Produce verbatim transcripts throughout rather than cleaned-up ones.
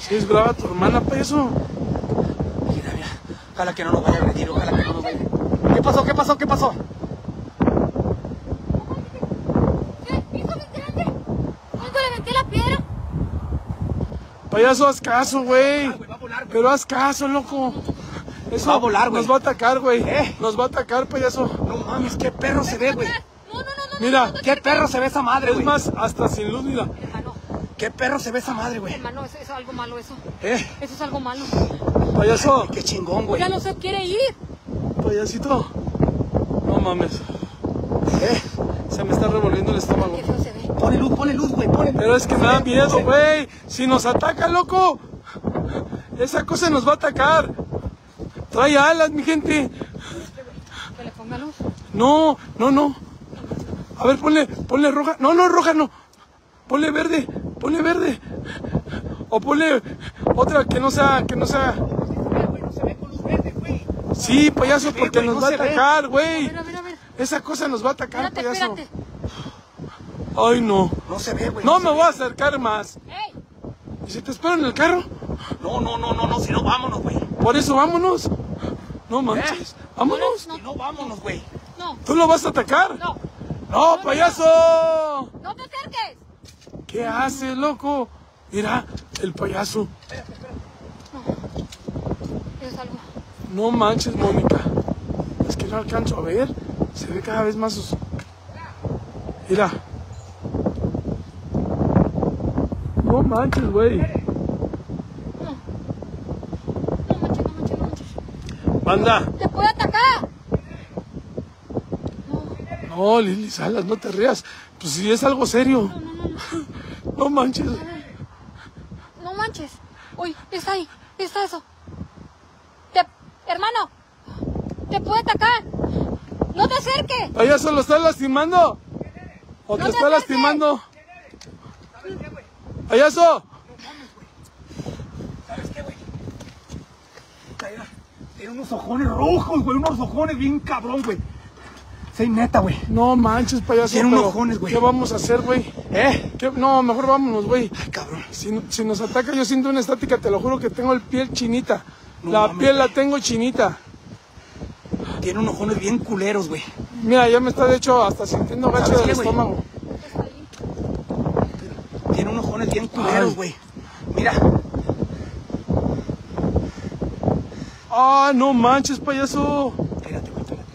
Sí, es brava tu hermana, payaso. Mira, mira. Ojalá que no nos vaya a agredir, ojalá que no nos vaya. ¿Qué pasó? ¿Qué pasó? ¿Qué pasó? ¿Qué? ¿Hijo mi grande? ¿Cuándo le metí la piedra? Payaso, haz caso, güey. Ah, güey, va a volar, güey. Pero haz caso, loco. Eso Va a volar, güey. nos va a atacar, güey. ¿Eh? Nos va a atacar, payaso. No mames, qué perro se ve, güey. No, no, no, no. Mira, no, no, Qué no, perro se ve esa madre, es güey. más, hasta sin luz, mira. Hermano, Qué perro se ve esa madre, güey. hermano, eso es algo malo eso. ¿Eh? Eso es algo malo. Payaso, Qué chingón, güey. Ya no se quiere ir. payasito. No mames. ¿Eh? Se me está revolviendo el estómago. Qué feo se ve. Ponle luz, ponle luz, güey, ponle luz. Pero es que me da miedo, güey. Si nos ataca, loco. Esa cosa nos va a atacar. Trae alas, mi gente. Que le ponga luz. No, no, no. A ver, ponle, ponle roja. No, no, roja no. Ponle verde, ponle verde. O ponle otra que no sea, que no sea. Güey, no se ve con luz verde, güey. Sí, payaso, ve, porque güey, nos no va a se ve. atacar, güey. Mira, mira, mira. Esa cosa nos va a atacar, Espérate, payaso. espérate. Ay, no. No se ve, güey. No se me ve. voy a acercar más. ¡Ey! ¿Y si te espero en el carro? No, no, no, no, no, si no, vámonos, güey. Por eso, vámonos. No manches. ¿Eh? Vámonos. Si no, vámonos, güey. No, ¿Tú lo vas a atacar? no. No, payaso. ¡No te acerques! ¿Qué haces, loco? Mira, el payaso. Es algo. No manches, Mónica. Es que no alcanzo a ver. Se ve cada vez más sus... Mira. No manches, güey. No. No manches, no manches, no manches. Banda. ¡Te puede atacar! No, No, Lili Salas, no te rías. Pues si es algo serio. no, no, no. No manches. No manches. Uy, está ahí. Está eso. Te... Hermano. Te puede atacar. No te acerques. ¿Payaso lo estás lastimando? ¿O te No te está acerques. lastimando? ¡Payaso! ¿Sabes qué, güey? Tiene unos ojones rojos, güey. Unos ojones bien cabrón, güey. Sí, neta, güey. No manches, payaso. Tiene unos pero ojones, güey. ¿Qué vamos a hacer, güey? ¿Eh? ¿Qué? No, mejor vámonos, güey. Ay, cabrón. Si, si nos ataca, yo siento una estática, te lo juro que tengo el piel chinita. No la mames, piel la güey. tengo chinita. Tiene unos ojones bien culeros, güey. Mira, ya me está, de hecho, hasta sintiendo gacho ¿Sabes del qué, güey? estómago. Tiene unos ojones bien culeros, Ay. güey. Mira. Ah, no manches, payaso. Espérate, güey, espérate.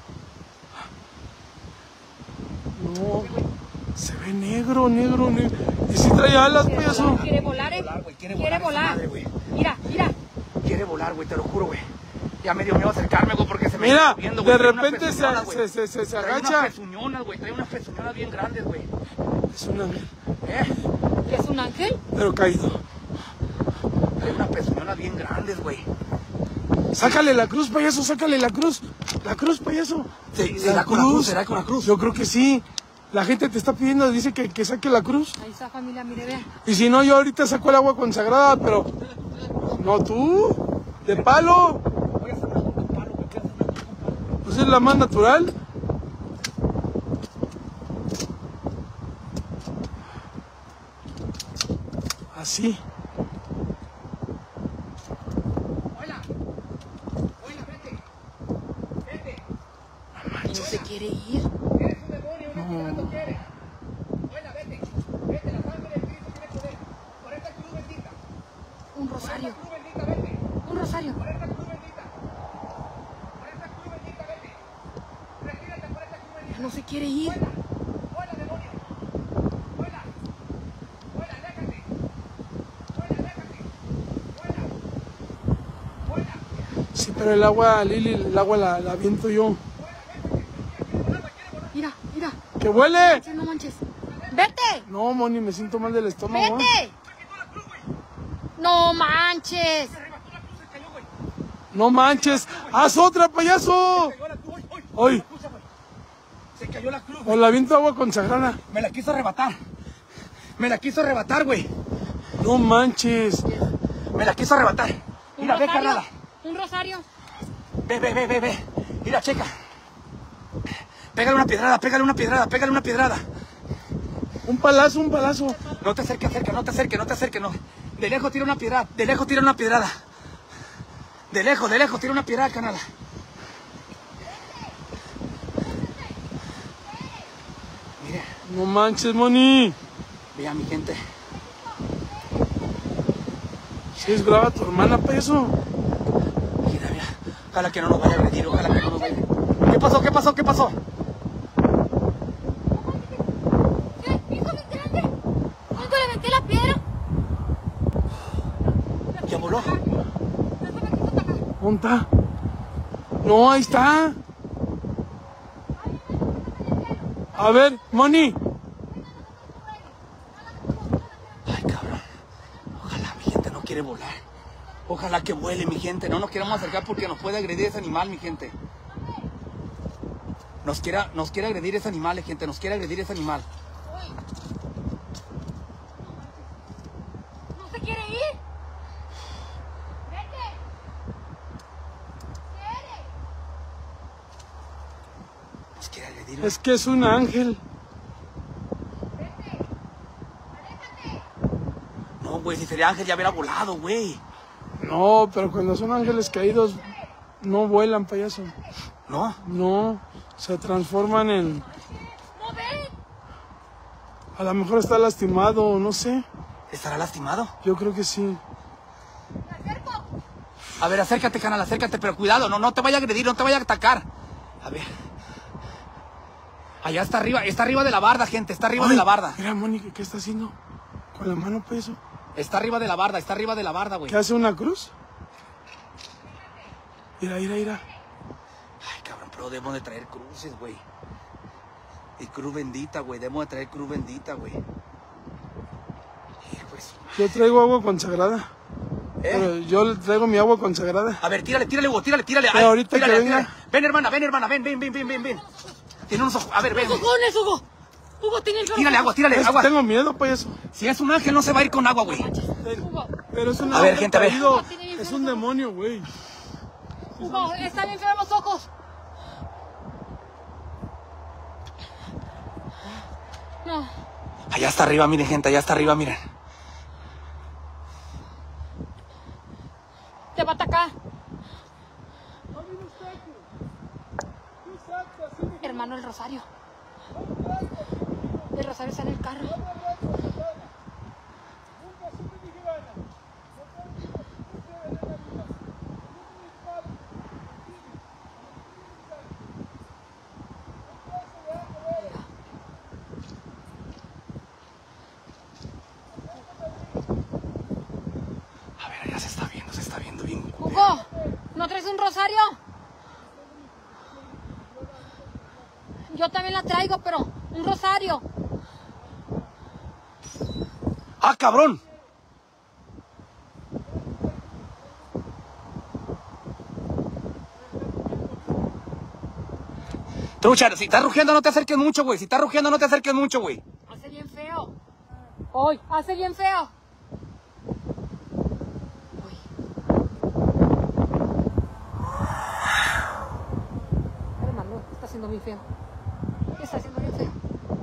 No. Se ve negro, negro, negro. ¿Y si trae alas, payaso? Quiere volar, eh. volar, güey, quiere Quiere volar esa volar. madre, güey. Mira, mira. Quiere volar, güey, te lo juro, güey. Ya me dio miedo acercarme, güey, porque se me Mira, está viendo, de güey. Trae unas repente se, pezuñonas, güey. se, se, se, se Trae agacha. unas pezuñonas, güey. Trae unas pezuñonas bien grandes, güey. Es una... ¿Eh? ¿Que es un ángel? Pero caído. Trae unas pezuñonas bien grandes, güey. Sácale la cruz, payaso, sácale la cruz. La cruz, payaso. Sí, ¿será con la cruz? ¿Será con la cruz? Yo creo que sí. La gente te está pidiendo, dice que, que saque la cruz. Ahí está, familia, mire, vean. Y si no, yo ahorita saco el agua consagrada, pero... No, tú. De palo. Voy a hacer una con palo, güey. Voy a hacer una con palo. Pues es la más natural. Así. Hola. Hola, vete. Vete. Y no se quiere ir. Eres un demonio, un espíritu quiere. Hola, vete. Vete, la sangre del Espíritu tiene poder. Por esta cruz bendita. Un Por esta rosario. cruz bendita, vete. Un rosario. Por esta cruz bendita. Por esta cruz bendita, vete. Retírate por esta cruz Ya bendita. no se quiere ir. Hola. Hola, demonio. Hola. Hola, aléjate. Hola, aléjate. Hola. Hola. Sí, pero el agua, Lili, el agua la, la aviento yo. Mira, mira. ¡Que huele! No manches. ¡Vete! No, Moni, me siento mal del estómago. ¡Vete! ¡No manches! No manches. ¡Haz otra, payaso! Hoy. Se cayó la cruz, O güey. la aviento agua consagrada. Me la quiso arrebatar. Me la quiso arrebatar, güey. No manches. Me la quiso arrebatar. ¿Un Mira, ve, rosario? carnala. ¿Un rosario? Ve, ve, ve, ve, ve. Mira, checa. Pégale una piedrada, pégale una piedrada, pégale una piedrada. Un palazo, un palazo. No te acerques, acerca, no te acerques, no te acerques, no. De lejos tira una piedra. De lejos tira una piedrada. De lejos, de lejos tira una piedra, canal. Mire. No manches, Moni. Vean, mi gente. Si es brava tu hermana, payaso. Mira, mira. Ojalá que no nos vaya a agredir, ojalá que no nos vaya. ¿Qué pasó? ¿Qué pasó? ¿Qué pasó? ¿Qué? ¿Hijo mi grande? ¿Cuánto le metí la piedra? ¿Ya voló? ¿Dónde está? No, ahí está. A ver, Moni. Ay, cabrón. Ojalá mi gente no quiere volar. Ojalá que vuele, mi gente. No nos queremos acercar porque nos puede agredir ese animal, mi gente. Nos quiere, nos quiere agredir ese animal, gente. Nos quiere agredir ese animal. ¿No se quiere ir? ¡Vete! ¿Quiere? Nos quiere agredir. Es que es un ángel. No, güey, si sería ángel ya hubiera volado, güey. No, pero cuando son ángeles caídos, no vuelan, payaso. ¿No? No, se transforman en... ¿No ven? A lo mejor está lastimado, no sé. ¿Estará lastimado? Yo creo que sí. ¿Me acerco? A ver, acércate, canal, acércate, pero cuidado, no, no te vaya a agredir, no te vaya a atacar. A ver. Allá está arriba, está arriba de la barda, gente, está arriba Ay, de la barda. Mira, Mónica, ¿qué está haciendo? Con la mano, payaso. Está arriba de la barda, está arriba de la barda, güey. ¿Qué hace una cruz? Mira, mira, mira. Ay, cabrón, pero debemos de traer cruces, güey. Y cruz bendita, güey, debemos de traer cruz bendita, güey. Hijo de su madre. Yo traigo agua consagrada. ¿Eh? Pero yo le traigo mi agua consagrada. A ver, tírale, tírale, güey, tírale, tírale. Pero ahorita tírale, que venga. tírale. Ven, hermana, ven, hermana, ven, ven, ven, ven, ven, ven. Tiene unos ojos, a ver, ven. ¡Los cojones, Hugo! ¡Hugo, tiene el Tírale agua, tírale Es que agua. tengo miedo, payaso. Si es un ángel, no se va a ir con agua, güey. Hugo, Pero es un A ver, ángel gente, a ver. caído. Es un demonio, güey. Hugo, están bien feos los ojos. No. Allá está arriba, miren, gente, allá está arriba, miren. Te va a atacar. Hermano, el rosario. El rosario está en el carro. A ver, allá se está viendo, se está viendo bien. Hugo, ¿no traes un rosario? Yo también la traigo, pero un rosario. ¡Ah, cabrón! Trucha, si estás rugiendo no te acerques mucho, güey. Si estás rugiendo no te acerques mucho, güey. Hace bien feo. Hoy, hace bien feo. Uy. Hermano, está haciendo bien feo. Está haciendo bien feo.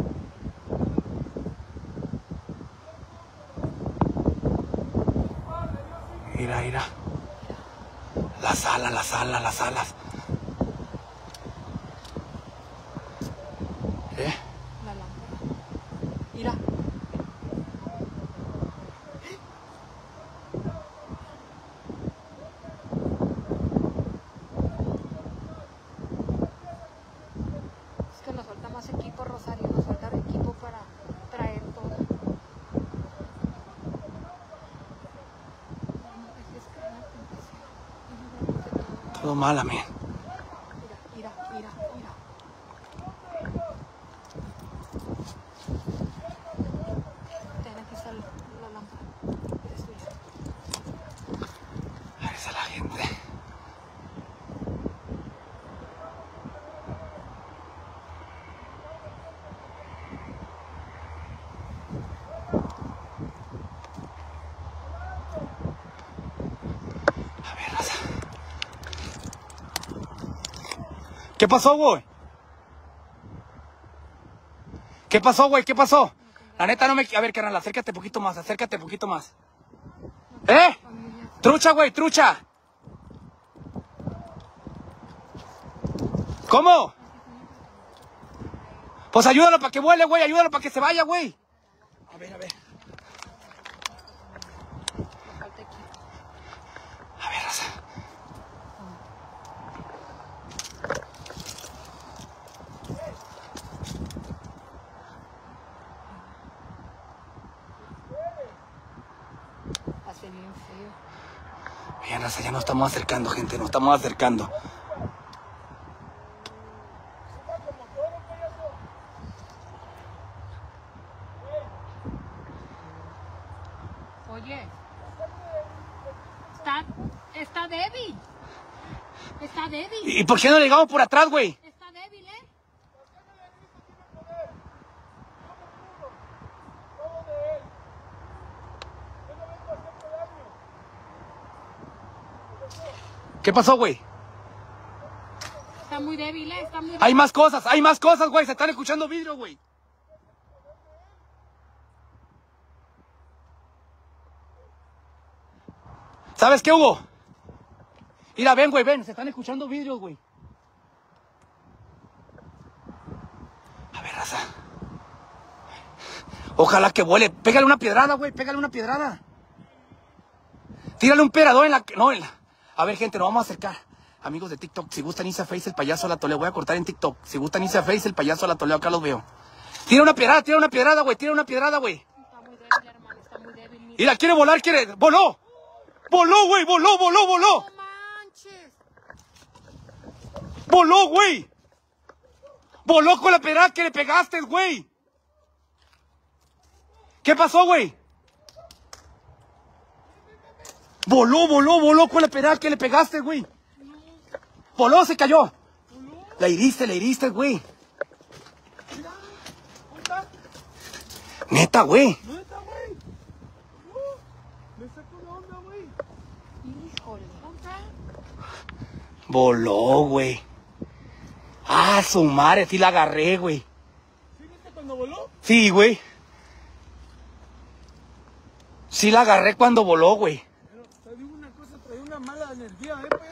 Mira, mira. Las alas, las alas, las alas. ¿Eh? La lámpara. Mira. Es que nos falta más equipo, Rosario. Nos falta equipo para traer todo. No dejes caer la tentación. Todo mal, amén. Mira, mira, mira, mira. Ten, aquí está la lámpara. Es tuya. Ahí está la gente. A ver, raza. ¿Qué pasó, güey? ¿Qué pasó, güey? ¿Qué pasó? La neta no me... A ver, carnal, acércate un poquito más, acércate un poquito más. ¿Eh? Trucha, güey, trucha. ¿Cómo? Pues ayúdalo para que vuele, güey, ayúdalo para que se vaya, güey. A ver, a ver. A ver, Rosa. Hace bien feo. Bien, Rosa, ya nos estamos acercando, gente, nos estamos acercando. Oye, está, está débil. Está débil. ¿Y por qué no le llegamos por atrás, güey? Está débil, ¿eh? ¿Qué pasó, güey? Está muy débil, ¿eh? Está muy débil. Hay más cosas, hay más cosas, güey. Se están escuchando vidrio, güey. ¿Sabes qué, Hugo? Mira, ven, güey, ven. Se están escuchando vidrios, güey. A ver, raza. Ojalá que vuele. Pégale una piedrada, güey. Pégale una piedrada. Tírale un perador en la... No, en la... A ver, gente, nos vamos a acercar. Amigos de TikTok, si gustan irse a Face, el payaso a la toleo. Voy a cortar en TikTok. Si gustan irse a Face, el payaso a la toleo. Acá los veo. Tira una piedrada, tira una piedrada, güey. Tira una piedrada, güey. Está muy débil, hermano. Está muy débil. Mira. Mira, quiere volar, quiere... ¡Voló! ¡Voló, güey! ¡Voló, voló, voló! No manches. ¡Voló, güey! ¡Voló con la pedrada que le pegaste, güey! ¿Qué pasó, güey? Voló, voló, voló con la pedrada que le pegaste, güey. Voló, se cayó. La hiriste, la hiriste, güey. Neta, güey. Neta, güey. Me sacó la onda, güey. Híjole. Voló, güey. Ah, su madre, sí la agarré, güey. ¿Sí viste cuando voló? Sí, güey. Sí la agarré cuando voló, güey. Pero te digo una cosa, traía una mala energía, ¿eh, payaso?